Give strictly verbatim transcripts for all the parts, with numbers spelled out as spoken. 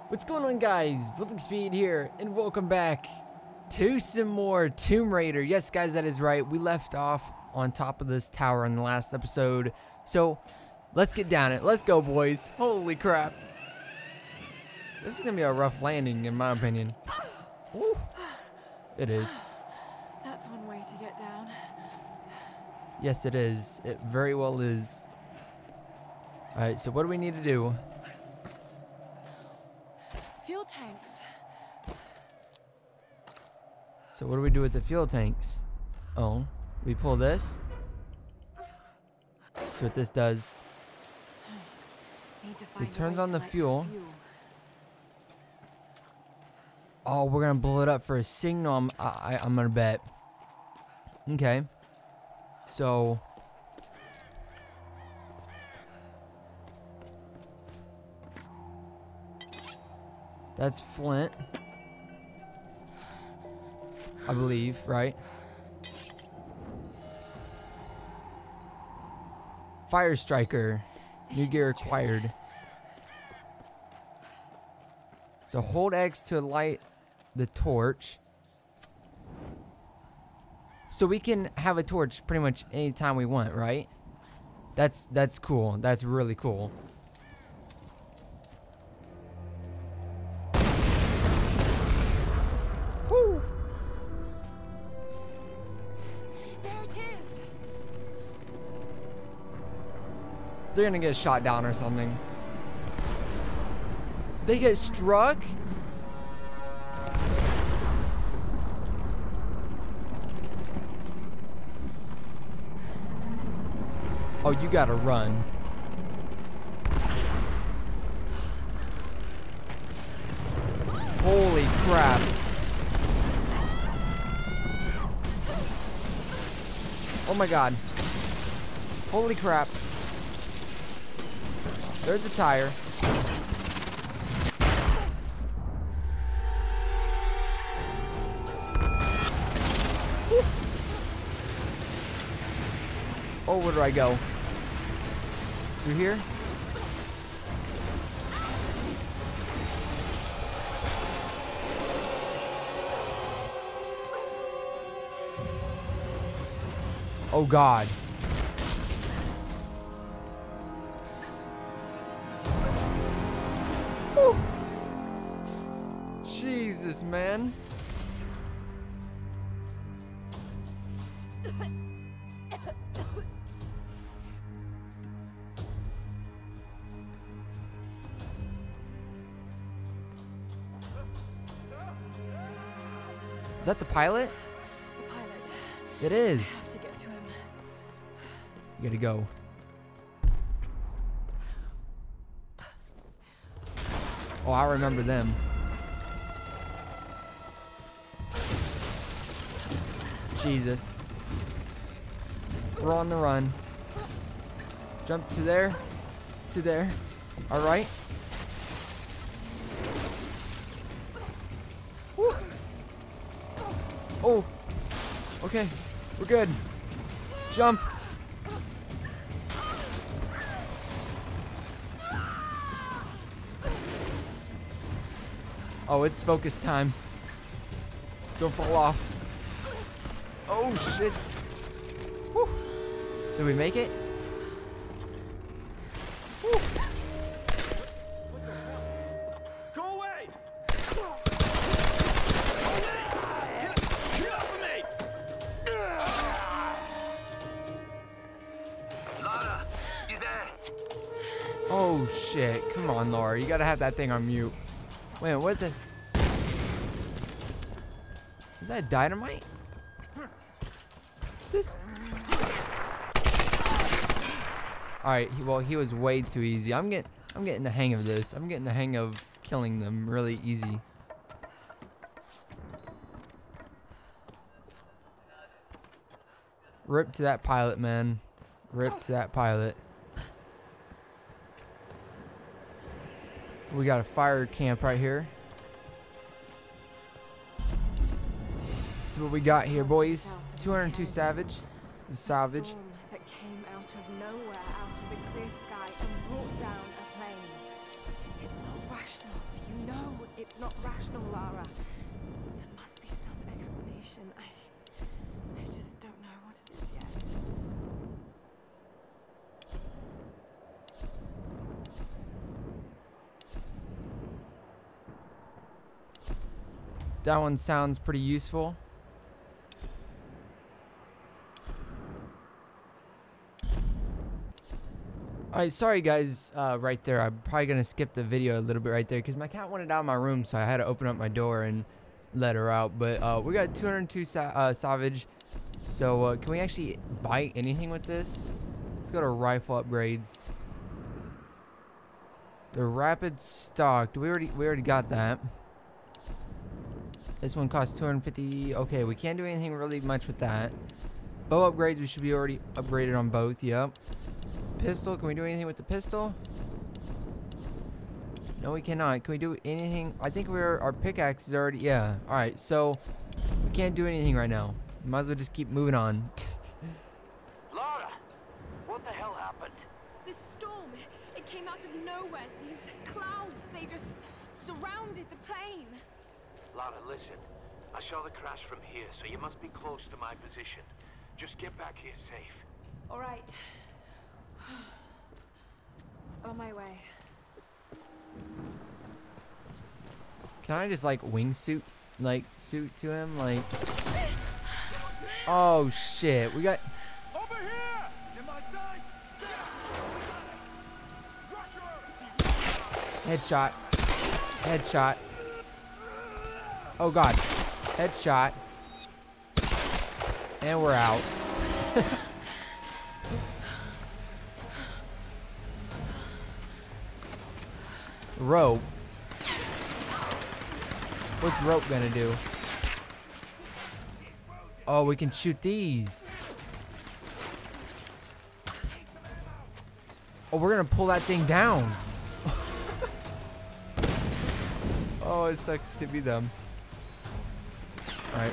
What's going on, guys? VultingSpeed here, and welcome back to some more Tomb Raider. Yes, guys, that is right. We left off on top of this tower in the last episode. So, let's get down it. Let's go, boys. Holy crap. This is going to be a rough landing, in my opinion. Woo. It is. That's one way to get down. Yes, it is. It very well is. Alright, so what do we need to do? Fuel tanks. So what do we do with the fuel tanks? Oh, we pull this. That's what this does. Need to So find it a turns way on to the light fuel. this fuel. Oh, we're gonna blow it up for a signal. I'm, I, I'm gonna bet. Okay. So. That's flint. I believe, right? Fire striker. New gear acquired. So hold X to light the torch. So we can have a torch pretty much anytime we want, right? That's that's cool. That's really cool. Woo! There it is. They're gonna get shot down or something. They get struck? Oh, you gotta run. Holy crap. Oh my god. Holy crap. There's a tire. Oh, where do I go? Through here? Oh God. Whew. Jesus, man. Is that the pilot? The pilot. It is. I have to get to him. You gotta go. Oh, I remember them. Jesus. We're on the run. Jump to there. To there. Alright. Woo. Oh. Okay. We're good. Jump. Oh, it's focus time. Don't fall off. Oh, shit. Whew. Did we make it? Whew. Go away! Get, get off of me! Lara, you there? Oh, shit. Come on, Laura. You gotta have that thing on mute. Wait, what the? Is that dynamite? This. All right. He, well, he was way too easy. I'm getting. I'm getting the hang of this. I'm getting the hang of killing them really easy. Rip to that pilot, man. Rip to that pilot. We got a fire camp right here. See what we got here, boys. two hundred two savage. Salvage. Storm that came out of nowhere, out of a clear sky, and brought down a plane. It's not rational, you know. It's not rational, Lara. There must be some explanation. I, I just don't know what it is yet. That one sounds pretty useful. Alright, sorry guys, uh, right there. I'm probably going to skip the video a little bit right there because my cat wanted out of my room, so I had to open up my door and let her out. But uh, we got two hundred two sa uh, salvage. So uh, can we actually buy anything with this? Let's go to rifle upgrades. The rapid stock. Do we already we already got that? This one costs two hundred fifty. Okay, we can't do anything really much with that. Bow upgrades, we should be already upgraded on both. Yep. Pistol, can we do anything with the pistol? No, we cannot. Can we do anything? I think we're our pickaxe is already. Yeah. All right. So we can't do anything right now. Might as well just keep moving on. Lara, what the hell happened? This storm, it came out of nowhere. These clouds, they just surrounded the plane. Lara, listen. I saw the crash from here, so you must be close to my position. Just get back here safe. All right. On my way. Can I just like wingsuit, like suit to him, like? Oh shit, we got. Over here! In my sights! Headshot. Headshot. Oh god. Headshot. And we're out. Rope. What's rope gonna do? Oh, we can shoot these. Oh, we're gonna pull that thing down. Oh, it sucks to be them. Alright.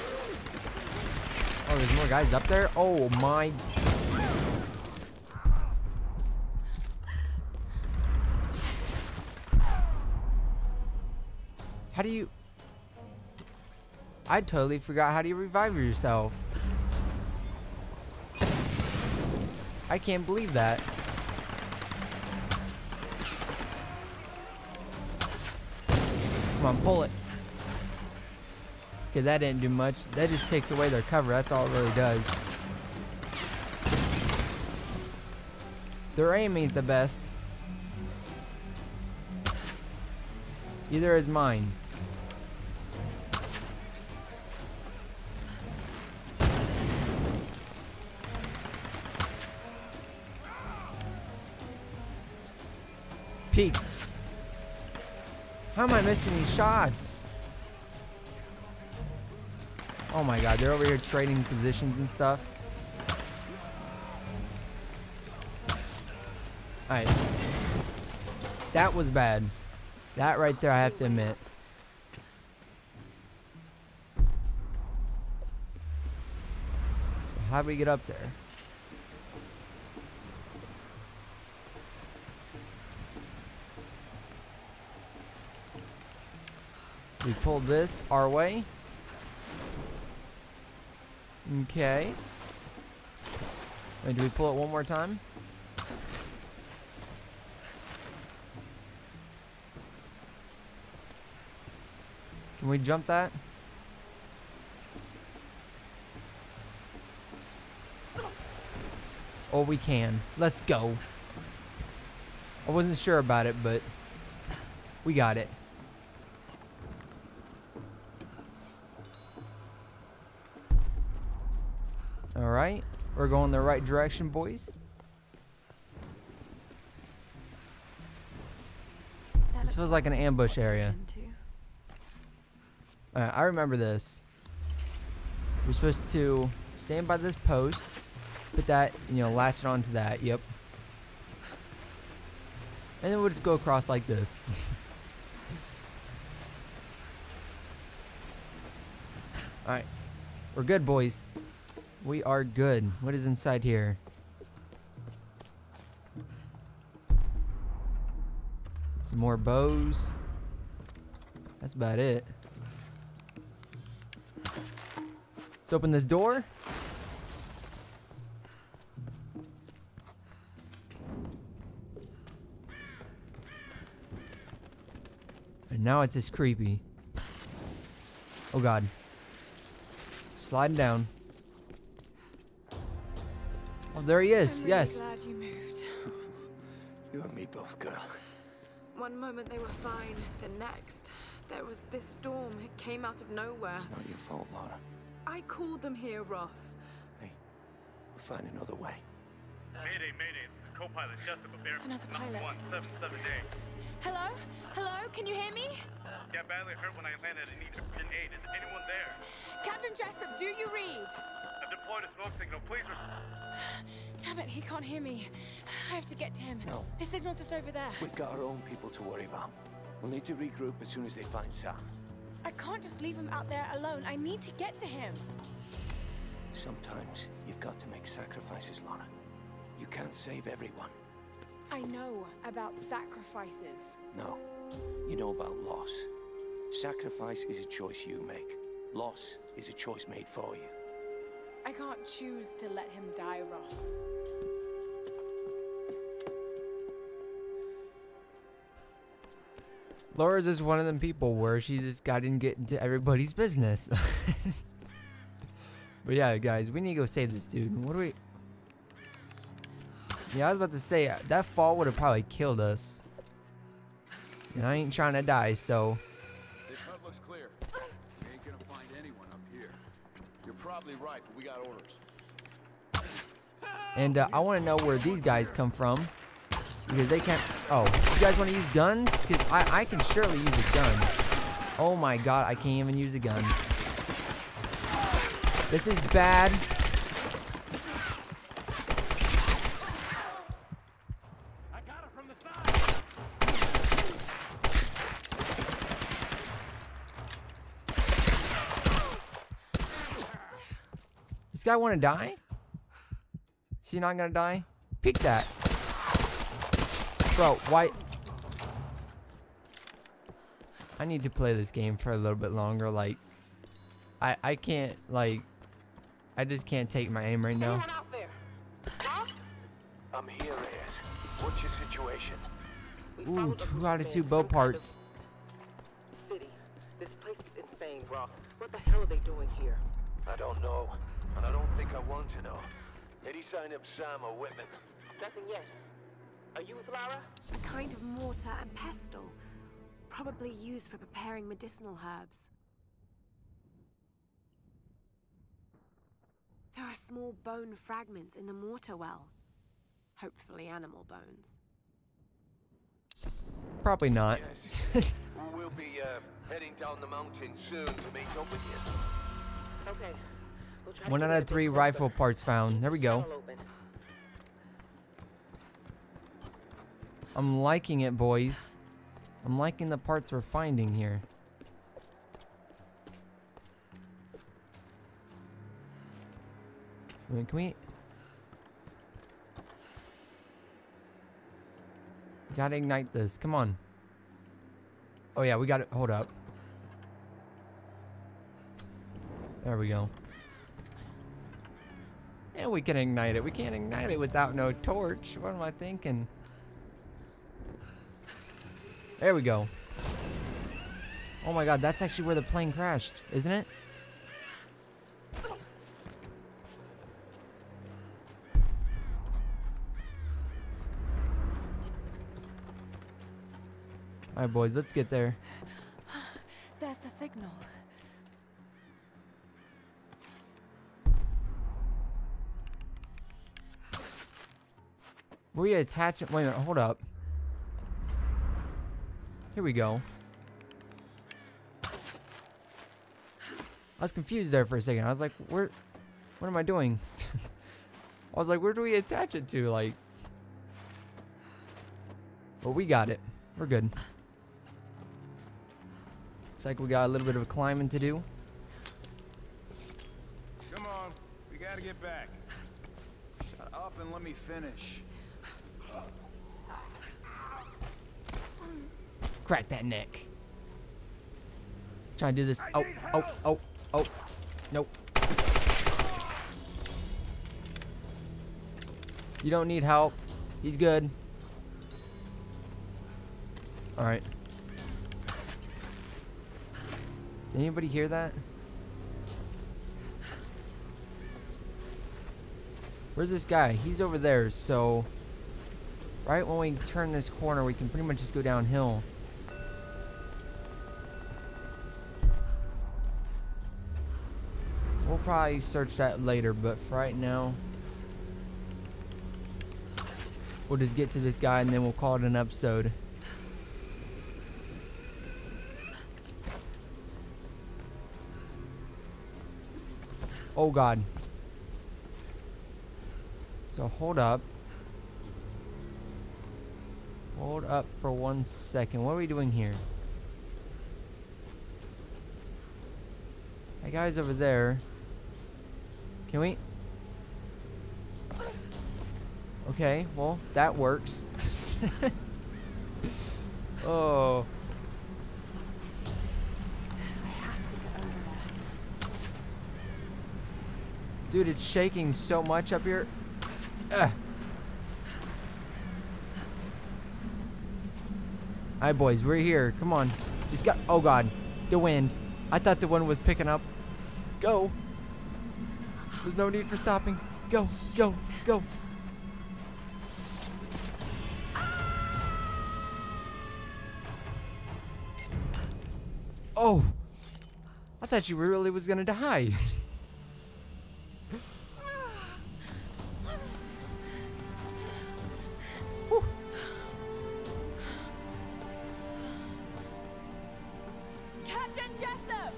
Oh, there's more guys up there? Oh my. How do you... I totally forgot how do you revive yourself. I can't believe that. Come on, pull it. Okay, that didn't do much. That just takes away their cover. That's all it really does. Their aim ain't the best. Either is mine. Peek. How am I missing these shots? Oh my god, they're over here trading positions and stuff. Alright. That was bad. That right there, I have to admit. So how do we get up there? We pulled this our way. Okay. Wait, do we pull it one more time? Can we jump that? Oh, we can. Let's go. I wasn't sure about it, but we got it. All right, we're going the right direction, boys. That This feels looks like an a ambush spot to area. look into. Alright, I remember this. We're supposed to stand by this post, put that, you know, latch it onto that. Yep. And then we'll just go across like this. Alright. We're good, boys. We are good. What is inside here? Some more bows. That's about it. Let's open this door. And now it's just creepy. Oh god. Sliding down. Oh, there he is. I'm really Yes. glad you moved. You and me both, girl. One moment they were fine, the next there was this storm. It came out of nowhere. It's not your fault, Lara. I called them here, Roth. Hey, we'll find another way. Mayday, mayday. This is co-pilot Jessica Bear. Another pilot. one seven seven eight. Hello? Hello? Can you hear me? Got badly hurt when I landed and need urgent aid. Is anyone there? Captain Jessup, do you read? I've deployed a smoke signal. Please respond. Damn it, he can't hear me. I have to get to him. No. His signal's just over there. We've got our own people to worry about. We'll need to regroup as soon as they find Sam. I can't just leave him out there alone. I need to get to him. Sometimes you've got to make sacrifices, Lara. You can't save everyone. I know about sacrifices. No. You know about loss. Sacrifice is a choice you make. Loss is a choice made for you. I can't choose to let him die, Roth. Laura's just one of them people where she just got to get into everybody's business. But yeah, guys, we need to go save this dude. What do we... Yeah, I was about to say, that fall would have probably killed us. And I ain't trying to die, so... This hut looks clear. We ain't gonna find anyone up here. You're probably right, but we got orders. And uh, I want to know where these guys come from. Because they can't... Oh, you guys want to use guns? Because I, I can surely use a gun. Oh my god, I can't even use a gun. This is bad. I got it from the side. This guy want to die? Is he not going to die? Peek that. Bro, why? I need to play this game for a little bit longer. Like, I I can't, like, I just can't take my aim right now. Anyone out there? Huh? I'm here, Reyes. What's your situation? Ooh, two out of two bow parts. City. This place is insane, Roth. What the hell are they doing here? I don't know, and I don't think I want to know. Any sign of Sam or Whitman? Nothing yet. Are you with Lara? A kind of mortar and pestle, probably used for preparing medicinal herbs. There are small bone fragments in the mortar well. Hopefully animal bones. Probably not. Yes. We'll be uh, heading down the mountain soon to meet up with you. Okay. We'll try to One get out in a of three bit rifle closer. parts found. There we go. Tunnel open. I'm liking it, boys. I'm liking the parts we're finding here. Wait, can we... Gotta ignite this. Come on. Oh yeah, we got it. Hold up. There we go. Yeah, we can ignite it. We can't ignite it without no torch. What am I thinking? There we go. Oh my god, that's actually where the plane crashed, isn't it? Alright boys, let's get there. There's the signal. Where you attach it? Wait a minute, hold up. Here we go. I was confused there for a second. I was like, where, what am I doing? I was like, where do we attach it to? Like, well, we got it. We're good. Looks like we got a little bit of climbing to do. Come on, we gotta get back. Shut up and let me finish. Crack that neck. Trying to do this. Oh, oh, oh, oh. Nope. You don't need help. He's good. Alright. Did anybody hear that? Where's this guy? He's over there, so right when we turn this corner, we can pretty much just go downhill. We'll probably search that later, but for right now, we'll just get to this guy and then we'll call it an episode. Oh God. So hold up. Hold up for one second. What are we doing here? That guy's over there. Can we? Okay, well, that works. Oh. I have to get over there. Dude, it's shaking so much up here. Ugh. Alright, boys, we're here. Come on. Just got. Oh, God. The wind. I thought the wind was picking up. Go. There's no need for stopping. Go, go, go. Oh. I thought you really was gonna die. Captain Jessup!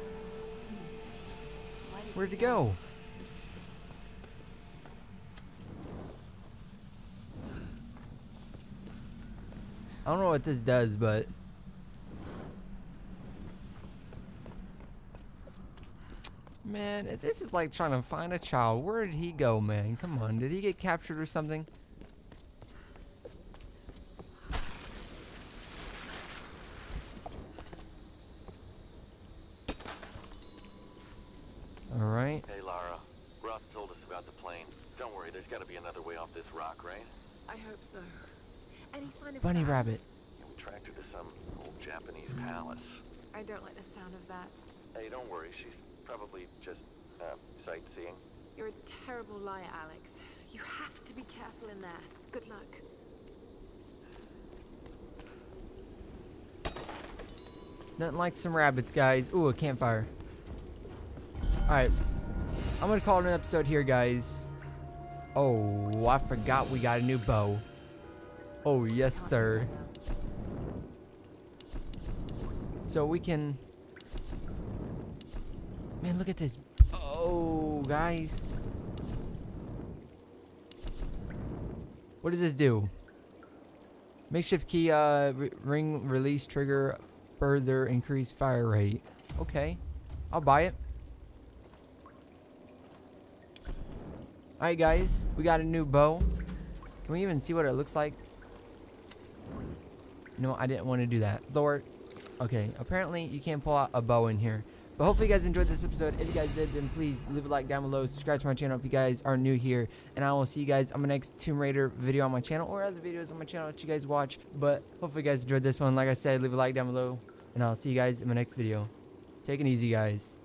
Where'd he go? I don't know what this does, but man, this is like trying to find a child. Where did he go, man? Come on, did he get captured or something? All right. Hey, Lara. Roth told us about the plane. Don't worry, there's got to be another way off this rock, right? I hope so. Any sign of Bunny Sam? rabbit. Yeah, we tracked her to some old Japanese palace. I don't like the sound of that. Hey, don't worry, she's probably just uh, sightseeing. You're a terrible liar, Alex. You have to be careful in there. Good luck. Nothing like some rabbits, guys. Ooh, a campfire. Alright. I'm gonna call it an episode here, guys. Oh, I forgot we got a new bow. Oh, yes, sir. So we can... Man, look at this. Oh, guys. What does this do? Makeshift key, uh, re ring release trigger, further increase fire rate. Okay. I'll buy it. Alright, guys. We got a new bow. Can we even see what it looks like? No, I didn't want to do that. Lord. Okay, apparently you can't pull out a bow in here. But hopefully you guys enjoyed this episode. If you guys did, then please leave a like down below. Subscribe to my channel if you guys are new here. And I will see you guys on my next Tomb Raider video on my channel, or other videos on my channel that you guys watch. But hopefully you guys enjoyed this one. Like I said, leave a like down below. And I'll see you guys in my next video. Take it easy, guys.